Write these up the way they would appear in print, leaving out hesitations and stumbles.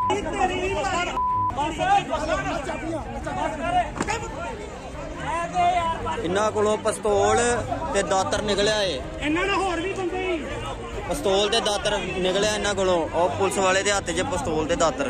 इन्हां कोलों पिस्तौल ते दातर निकलिया है। पिस्तौल ते दातर निकलिया इन्हां कोलों। और पुलिस वाले दे हत्थ च पिस्तौल ते दातर।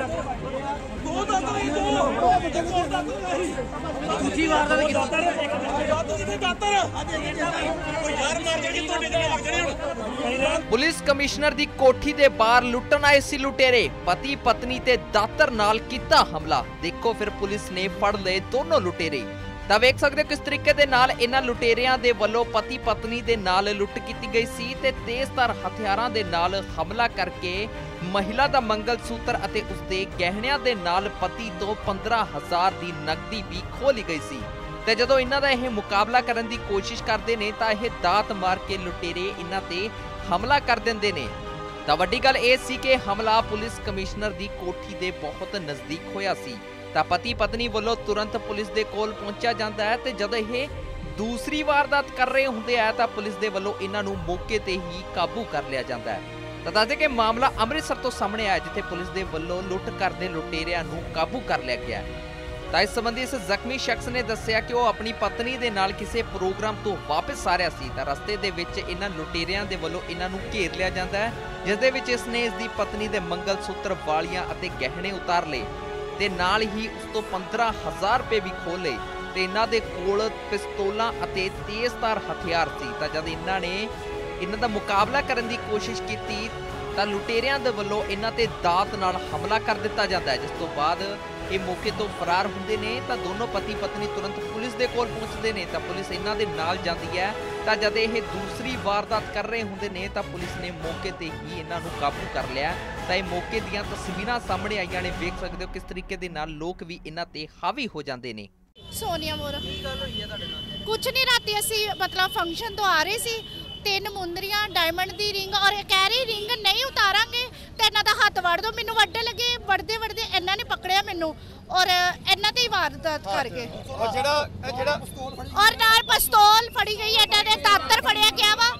पुलिस कमिश्नर दी कोठी दे बाहर लुट्टन आए सी लुटेरे। पति पत्नी ते दातर नाल कीता हमला। देखो फिर पुलिस ने फड़ लए दोनों लुटेरे। ਤਾਂ ਵੇਖ ਸਕਦੇ ਹੋ ਕਿਸ ਤਰੀਕੇ ਦੇ ਨਾਲ ਇਹਨਾਂ ਲੁਟੇਰਿਆਂ ਦੇ ਵੱਲੋਂ ਪਤੀ ਪਤਨੀ ਦੇ ਨਾਲ ਲੁੱਟ ਕੀਤੀ ਗਈ ਸੀ ਤੇ ਤੇਜ਼ਧਾਰ ਹਥਿਆਰਾਂ ਦੇ ਨਾਲ ਹਮਲਾ ਕਰਕੇ ਮਹਿਲਾ ਦਾ ਮੰਗਲ ਸੂਤਰ ਅਤੇ ਉਸਦੇ ਗਹਿਣਿਆਂ ਦੇ ਨਾਲ ਪਤੀ ਤੋਂ 15,000 ਦੀ ਨਕਦੀ ਵੀ ਖੋਹ ਲਈ ਗਈ ਸੀ। ਤੇ ਜਦੋਂ ਇਹਨਾਂ ਦਾ ਇਹ ਮੁਕਾਬਲਾ ਕਰਨ ਦੀ ਕੋਸ਼ਿਸ਼ ਕਰਦੇ ਨੇ ਤਾਂ ਇਹ ਦਾਤ ਮਾਰ ਕੇ ਲੁਟੇਰੇ ਇਹਨਾਂ ਤੇ ਹਮਲਾ ਕਰ ਦਿੰਦੇ ਨੇ। ਤਾਂ ਵੱਡੀ ਗੱਲ ਇਹ ਸੀ ਕਿ ਹਮਲਾ ਪੁਲਿਸ ਕਮਿਸ਼ਨਰ ਦੀ ਕੋਠੀ ਦੇ ਬਹੁਤ ਨਜ਼ਦੀਕ ਹੋਇਆ ਸੀ। ਤਾਂ ਪਤੀ ਪਤਨੀ ਵੱਲੋਂ ਤੁਰੰਤ ਪੁਲਿਸ ਦੇ ਕੋਲ ਪਹੁੰਚਿਆ ਜਾਂਦਾ ਹੈ ਤੇ ਜਦੋਂ ਇਹ ਦੂਸਰੀ ਵਾਰਦਾਤ ਕਰ ਰਹੇ ਹੁੰਦੇ ਆ ਤਾਂ ਪੁਲਿਸ ਦੇ ਵੱਲੋਂ ਇਹਨਾਂ ਨੂੰ ਮੌਕੇ ਤੇ ਹੀ ਕਾਬੂ ਕਰ ਲਿਆ ਜਾਂਦਾ ਹੈ। ਤਾਂ ਦੱਸਦੇ ਕਿ ਮਾਮਲਾ ਅੰਮ੍ਰਿਤਸਰ ਤੋਂ ਸਾਹਮਣੇ ਆਇਆ ਜਿੱਥੇ ਪੁਲਿਸ ਦੇ ਵੱਲੋਂ ਲੁੱਟ ਕਰਦੇ ਲੁਟੇਰਿਆਂ ਨੂੰ ਕਾਬੂ ਕਰ ਲਿਆ ਗਿਆ। ਤਾਂ ਇਸ ਸੰਬੰਧੀ ਇਸ ਜ਼ਖਮੀ ਸ਼ਖਸ ਨੇ ਦੱਸਿਆ ਕਿ ਉਹ ਆਪਣੀ ਪਤਨੀ ਦੇ ਨਾਲ ਕਿਸੇ ਪ੍ਰੋਗਰਾਮ ਤੋਂ ਵਾਪਸ ਆ ਰਿਹਾ ਸੀ ਤਾਂ ਰਸਤੇ ਦੇ ਵਿੱਚ ਇਹਨਾਂ ਲੁਟੇਰਿਆਂ ਦੇ ਵੱਲੋਂ ਇਹਨਾਂ ਨੂੰ ਘੇਰ ਲਿਆ ਜਾਂਦਾ ਹੈ ਜਿਸ ਦੇ ਵਿੱਚ ਇਸ ਨੇ ਇਸ ਦੀ ਪਤਨੀ ਦੇ ਮੰਗਲ ਸੂਤਰ ਵਾਲੀਆਂ ਅਤੇ ਗਹਿਣੇ ਉਤਾਰ ਲਏ ਤੇ ਨਾਲ ਹੀ ਉਸ ਤੋਂ 15,000 ਰੁਪਏ ਵੀ ਖੋਹ ਲਏ ਤੇ ਇਹਨਾਂ ਦੇ ਕੋਲ ਪਿਸਤੌਲਾਂ ਅਤੇ ਤੇਜ਼ਧਾਰ ਹਥਿਆਰ ਸੀ। ਤਾਂ ਜਦ ਇਹਨਾਂ ਨੇ ਇਹਨਾਂ ਦਾ ਮੁਕਾਬਲਾ ਕਰਨ ਦੀ ਕੋਸ਼ਿਸ਼ ਕੀਤੀ ਤਾਂ ਲੁਟੇਰਿਆਂ ਦੇ ਵੱਲੋਂ ਇਹਨਾਂ ਤੇ ਦਾਤ ਨਾਲ ਹਮਲਾ ਕਰ ਦਿੱਤਾ ਜਾਂਦਾ ਹੈ ਜਿਸ ਤੋਂ ਬਾਅਦ ਇਹ ਮੌਕੇ ਤੋਂ ਫਰਾਰ ਹੁੰਦੇ ਨੇ। ਤਾਂ ਦੋਨੋਂ ਪਤੀ ਪਤਨੀ ਤੁਰੰਤ ਪੁਲਿਸ ਦੇ ਕੋਲ ਪਹੁੰਚਦੇ ਨੇ ਤਾਂ ਪੁਲਿਸ ਇਹਨਾਂ ਦੇ ਨਾਲ ਜਾਂਦੀ ਹੈ। ਤਾਂ ਜਦ ਇਹ ਦੂਸਰੀ ਵਾਰਦਾਤ ਕਰ ਰਹੇ ਹੁੰਦੇ ਨੇ ਤਾਂ ਪੁਲਿਸ ਨੇ ਮੌਕੇ ਤੇ ਹੀ ਇਹਨਾਂ ਨੂੰ ਕਾਬੂ ਕਰ ਲਿਆ। ਤਾਂ ਇਹ ਮੌਕੇ ਦੀਆਂ ਤਸਵੀਰਾਂ ਸਾਹਮਣੇ ਆਈਆਂ ਨੇ, ਵੇਖ ਸਕਦੇ ਹੋ ਕਿਸ ਤਰੀਕੇ ਦੇ ਨਾਲ ਲੋਕ ਵੀ ਇਹਨਾਂ ਤੇ ਹਾਵੀ ਹੋ ਜਾਂਦੇ ਨੇ। ਸੋਨੀਆ ਮੋਰ ਕੀ ਗੱਲ ਹੋਈ ਹੈ ਤੁਹਾਡੇ ਨਾਲ? ਕੁਝ ਨਹੀਂ, ਰਾਤੀ ਅਸੀਂ ਮਤਲਬ ਫੰਕਸ਼ਨ ਤੋਂ ਆ ਰਹੇ ਸੀ, 3 ਮੁੰਦਰੀਆਂ ਡਾਇਮੰਡ ਦੀ ਰਿੰਗ ਔਰ ਕਹਿ ਰਹੀ ਰਿੰਗ ਨਹੀਂ ਉਤਾਰਾਂਗੇ ਤੇ ਇਹਨਾਂ ਦਾ ਹੱਥ ਵੜ ਦੋ। ਮੈਨੂੰ ਵੱਡੇ ਲੱਗੇ, ਵੜਦੇ ਇਹਨਾਂ ਨੇ ਪਕੜਿਆ ਮੈਨੂੰ ਔਰ ਇਹਨਾਂ ਤੇ ਹੀ ਵਾਰਦਾਤ ਕਰ ਗਏ। ਔਰ ਜਿਹੜਾ ਔਰ ਨਾਲ ਪਿਸਤੌਲ ਫੜੀ ਗਈ, ਇਹਨਾਂ ਨੇ ਦਾਤਰ ਫੜਿਆ ਗਿਆ ਵਾ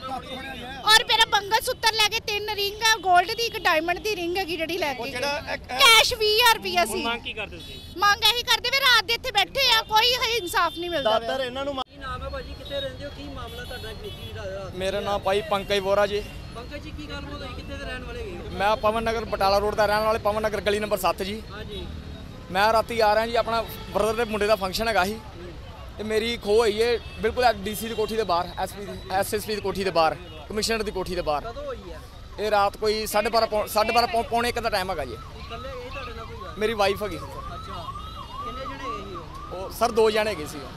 ਔਰ ਮੇਰਾ ਮੰਗਲ ਸੂਤਰ ਲੈ ਕੇ 3 ਰਿੰਗ ਹੈ, 골ਡ ਦੀ ਇੱਕ ਡਾਇਮੰਡ ਦੀ ਰਿੰਗ ਹੈਗੀ ਜਿਹੜੀ ਲੈ ਕੇ ਕੈਸ਼ 20,000 ਰੁਪਇਆ ਸੀ। ਮੰਗ ਕੀ ਕਰਦੇ ਸੀ? ਮੰਗ ਇਹੀ ਕਰਦੇ ਵੀ ਰਾਤ ਦੇ ਇੱਥੇ ਬੈਠੇ ਆ, ਕੋਈ ਇਨਸਾਫ ਨਹੀਂ ਮਿਲਦਾ। ਦਾਤਰ ਇਹਨਾਂ ਨੂੰ ਕੀ ਨਾਮ ਹੈ ਭਾਜੀ, ਕਿੱਥੇ ਰਹਿੰਦੇ ਹੋ, ਕੀ ਮਾਮਲਾ ਤੁਹਾਡਾ ਕੀ ਰਾਤ? ਮੇਰਾ ਨਾਮ ਭਾਈ ਪੰਕਜ ਵੋਰਾ ਜੀ। ਪੰਕਜ ਜੀ ਕੀ ਗੱਲ ਹੋਈ, ਕਿੱਥੇ ਦੇ ਰਹਿਣ ਵਾਲੇ ਹੈਗੇ? ਮੈਂ ਪਵਨ ਨਗਰ ਬਟਾਲਾ ਰੋਡ ਦਾ ਰਹਿਣ ਵਾਲੇ, ਪਵਨ ਨਗਰ ਗਲੀ ਨੰਬਰ 7 ਜੀ। ਹਾਂਜੀ। ਮੈਂ ਰਾਤੀ ਆ ਰਿਹਾ ਜੀ, ਆਪਣਾ ਬ੍ਰਦਰ ਦੇ ਮੁੰਡੇ ਦਾ ਫੰਕਸ਼ਨ ਹੈਗਾ ਸੀ ਤੇ ਮੇਰੀ ਖੋਹ ਹੋਈ ਹੈ ਬਿਲਕੁਲ ਡੀਸੀ ਦੀ ਕੋਠੀ ਦੇ ਬਾਹਰ, ਐਸਐਸਪੀ ਦੀ ਕੋਠੀ ਦੇ ਬਾਹਰ, ਕਮਿਸ਼ਨਰ ਦੀ ਕੋਠੀ ਦੇ ਬਾਹਰ। ਕਦੋਂ ਹੋਈ ਹੈ ਇਹ ਰਾਤ ਕੋਈ 12:30 ਪੌਣੇ 1 ਦਾ ਟਾਈਮ ਹੈਗਾ ਜੀ। ਇਕੱਲੇ ਇਹ ਤੁਹਾਡੇ ਨਾਲ ਕੋਈ ਗੱਲ? ਮੇਰੀ ਵਾਈਫ ਹੈਗੀ ਸੀ ਸਰ। ਅੱਛਾ, ਕਿੰਨੇ ਜਣੇ ਗਏ ਸੀ ਉਹ ਸਰ 2 ਜਣੇ ਹੈਗੇ ਸੀ।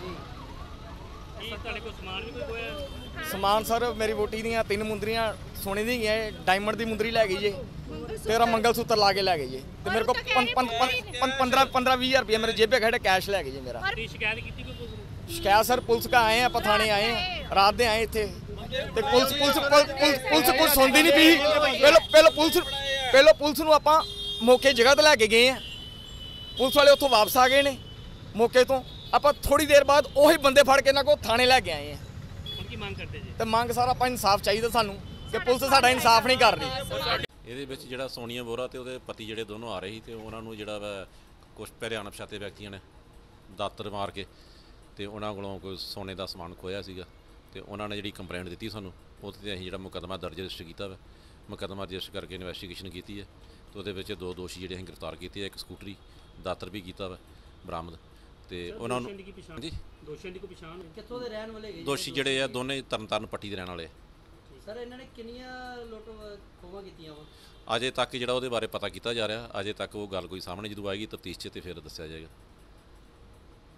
ਕੀ ਤੁਹਾਡੇ ਕੋਲ ਸਮਾਨ ਵੀ ਕੋਈ ਹੋਇਆ? ਸਮਾਨ ਸਰ ਮੇਰੀ ਵੋਟੀ ਦੀਆਂ 3 ਮੁੰਦਰੀਆਂ ਸੋਨੇ ਦੀ ਗਈਆਂ, ਡਾਇਮੰਡ ਦੀ ਮੁੰਦਰੀ ਲੈ ਗਈ ਜੀ, ਤੇਰਾ ਮੰਗਲ ਸੂਤਰ ਲਾ ਕੇ ਲੈ ਗਏ ਜੀ ਤੇ ਮੇਰੇ ਕੋਲ 15-20 ਰੁਪਏ ਮੇਰੇ ਜੇਬੇ ਖੜੇ ਕੈਸ਼ ਲੈ ਗਏ ਜੀ ਮੇਰਾ। ਸ਼ਿਕਾਇਤ ਕੀਤੀ ਕੋਈ ਪੁਲਿਸ ਨੂੰ? ਸ਼ਿਕਾਇਤ ਸਰ ਪੁਲਿਸ ਕਾ ਆਏ ਆ, ਪਥਾਣੇ ਆਏ ਆ, ਰਾਤ ਦੇ ਆਏ ਇੱਥੇ ਤੇ ਪੁਲਿਸ ਸੁਣਦੀ ਨਹੀਂ ਪਈ। ਪਹਿਲਾਂ ਪੁਲਿਸ ਨੂੰ ਆਪਾਂ ਮੌਕੇ ਜਗ੍ਹਾ ਤੇ ਲੈ ਕੇ ਗਏ ਆ, ਪੁਲਿਸ ਵਾਲੇ ਉੱਥੋਂ ਵਾਪਸ ਆ ਗਏ ਨੇ ਮੌਕੇ ਤੋਂ। ਆਪਾਂ ਥੋੜੀ ਦੇਰ ਬਾਅਦ ਉਹੀ ਬੰਦੇ ਫੜ ਕੇ ਇਹਨਾਂ ਕੋਲ ਥਾਣੇ ਲੈ ਕੇ ਆਏ ਆ। ਹੁਣ ਕੀ ਮੰਗ ਕਰਦੇ ਜੀ? ਤੇ ਮੰਗ ਸਾਰਾ ਆਪਾਂ ਇਨਸਾਫ ਚਾਹੀਦਾ ਸਾਨੂੰ ਕਿ ਪੁਲਿਸ ਸਾਡਾ ਇਨਸਾਫ ਨਹੀਂ ਕਰ ਰਹੀ। ਇਹਦੇ ਵਿੱਚ ਜਿਹੜਾ ਸੋਨੀਆ ਬੋਰਾ ਤੇ ਉਹਦੇ ਪਤੀ ਜਿਹੜੇ ਦੋਨੋਂ ਆ ਰਹੇ ਸੀ ਤੇ ਉਹਨਾਂ ਨੂੰ ਜਿਹੜਾ ਵਾ ਕੁਛ ਪਹਿਰੇ ਅਣਪਛਾਤੇ ਵਿਅਕਤੀਆਂ ਨੇ ਦਾਤਰ ਮਾਰ ਕੇ ਤੇ ਉਹਨਾਂ ਕੋਲੋਂ ਕੋਈ ਸੋਨੇ ਦਾ ਸਮਾਨ ਖੋਇਆ ਸੀਗਾ ਤੇ ਉਹਨਾਂ ਨੇ ਜਿਹੜੀ ਕੰਪਲੇਂਟ ਦਿੱਤੀ ਸਾਨੂੰ, ਉਹਦੇ 'ਤੇ ਅਸੀਂ ਜਿਹੜਾ ਮੁਕੱਦਮਾ ਦਰਜ ਰਜਿਸਟਰ ਕੀਤਾ ਵਾ। ਮੁਕੱਦਮਾ ਰਜਿਸਟਰ ਕਰਕੇ ਇਨਵੈਸਟੀਗੇਸ਼ਨ ਕੀਤੀ ਹੈ ਤੇ ਉਹਦੇ ਵਿੱਚ 2 ਦੋਸ਼ੀ ਜਿਹੜੇ ਅਸੀਂ ਗ੍ਰਿਫਤਾਰ ਕੀਤੇ ਆ। ਇੱਕ ਸਕੂਟਰੀ ਦਾਤਰ ਵੀ ਕੀਤਾ ਵਾ ਬਰਾਮਦ ਤੇ ਉਹਨਾਂ ਨੂੰ ਜੀ ਦੋਸ਼ੀਆਂ ਦੀ ਕੋਈ ਪਛਾਣ ਕਿੱਥੋਂ ਦੇ ਰਹਿਣ ਵਾਲੇ ਹੈਗੇ? ਦੋਸ਼ੀ ਜਿਹੜੇ ਆ ਦੋਨੇ ਤਰਨਤਾਰਨ ਪੱਟੀ ਦੇ ਰਹਿਣ ਵਾਲੇ। ਸਰ ਇਹਨਾਂ ਨੇ ਕਿੰਨੀਆਂ ਲੁੱਟ ਖੋਹਾਂ ਕੀਤੀਆਂ ਵਾ? ਅਜੇ ਤੱਕ ਜਿਹੜਾ ਉਹਦੇ ਬਾਰੇ ਪਤਾ ਕੀਤਾ ਜਾ ਰਿਹਾ, ਅਜੇ ਤੱਕ ਉਹ ਗੱਲ ਕੋਈ ਸਾਹਮਣੇ ਜਦੋਂ ਆਏਗੀ ਤਫਤੀਸ਼ 'ਚ ਤੇ ਫਿਰ ਦੱਸਿਆ ਜਾਏਗਾ।